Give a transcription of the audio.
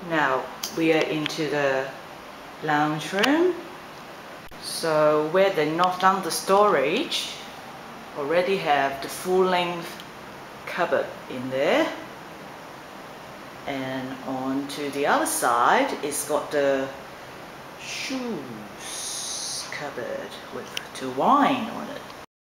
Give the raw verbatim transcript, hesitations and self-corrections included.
Now we are into the lounge room. So where they knocked down the storage, already have the full-length cupboard in there. And on to the other side, it's got the shoes cupboard with two wine on it.